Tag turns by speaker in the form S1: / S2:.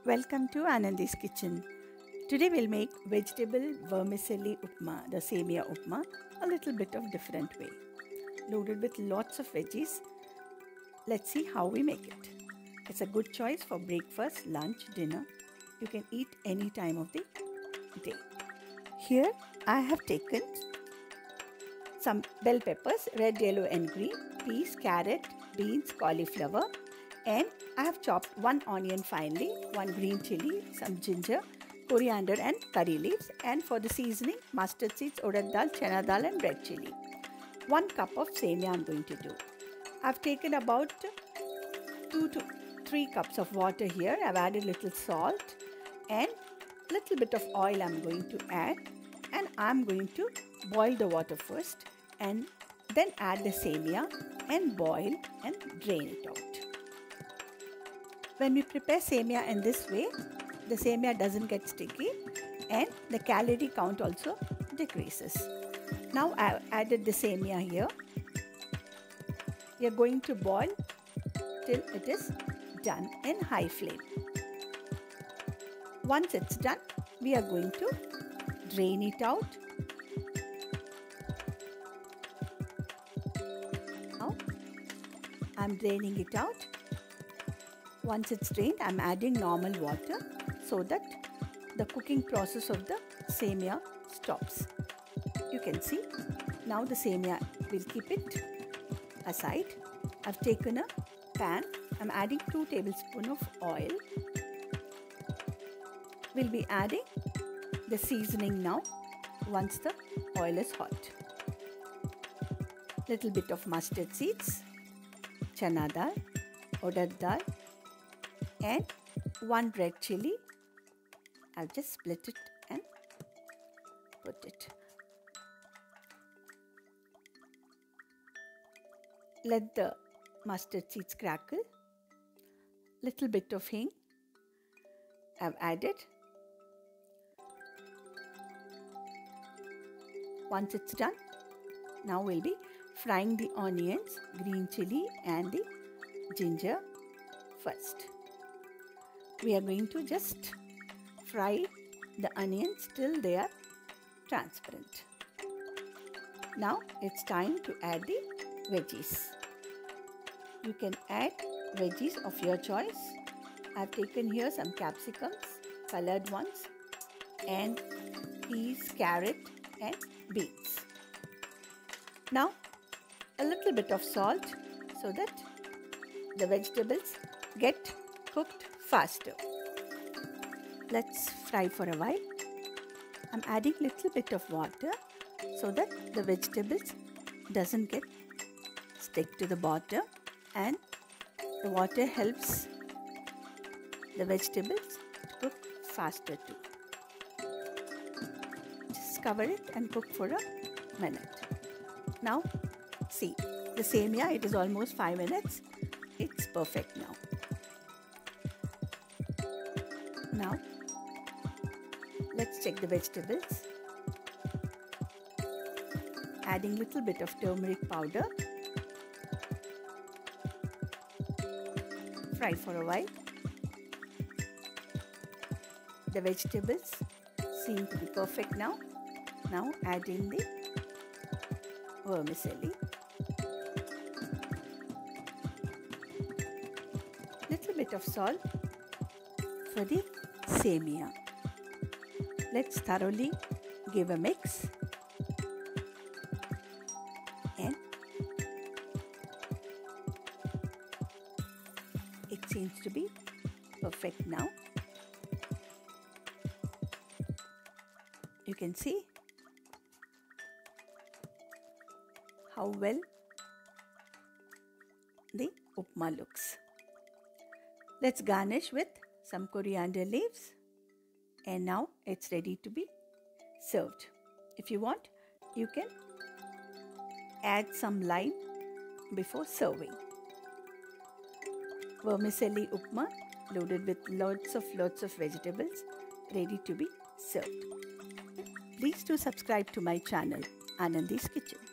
S1: Welcome to Anandi's Kitchen. Today we'll make vegetable vermicelli upma, the semia upma, a little bit of different way. Loaded with lots of veggies. Let's see how we make it. It's a good choice for breakfast, lunch, dinner. You can eat any time of the day. Here I have taken some bell peppers, red, yellow and green, peas, carrot, beans, cauliflower, and I have chopped one onion finely, one green chili, some ginger, coriander and curry leaves, and for the seasoning, mustard seeds, urad dal, chana dal and red chili. 1 cup of semia I am going to do. I have taken about 2 to 3 cups of water here. I have added little salt and little bit of oil I am going to add, and I am going to boil the water first and then add the semia and boil and drain it out. When we prepare semia in this way, the semia doesn't get sticky and the calorie count also decreases. Now I have added the semia here. We are going to boil till it is done in high flame. Once it's done, we are going to drain it out. Now I'm draining it out. Once it's drained, I'm adding normal water so that the cooking process of the semia stops. You can see now the semia, we'll keep it aside. I've taken a pan. I'm adding 2 tablespoons of oil. We'll be adding the seasoning now once the oil is hot. Little bit of mustard seeds, chana dal, urad dal, and 1 red chili. I'll just split it and put it. Let the mustard seeds crackle. Little bit of hing I've added. Once it's done, now we'll be frying the onions, green chili and the ginger first. We are going to just fry the onions till they are transparent. Now it's time to add the veggies. You can add veggies of your choice. I've taken here some capsicums, colored ones, and peas, carrot and beans. Now a little bit of salt so that the vegetables get cooked faster. Let's fry for a while. I'm adding little bit of water so that the vegetables doesn't get stick to the bottom, and the water helps the vegetables to cook faster too. Just cover it and cook for a minute. Now see, the semia, it is almost 5 minutes. It's perfect now. Now let's check the vegetables. Adding little bit of turmeric powder. Fry for a while. The vegetables seem to be perfect now. Now adding the vermicelli. Little bit of salt for the semia. Let's thoroughly give a mix, and it seems to be perfect now. You can see how well the upma looks. Let's garnish with some coriander leaves, and now it's ready to be served. If you want, you can add some lime before serving. Vermicelli upma loaded with lots of vegetables, ready to be served. Please do subscribe to my channel, Anandi's Kitchen.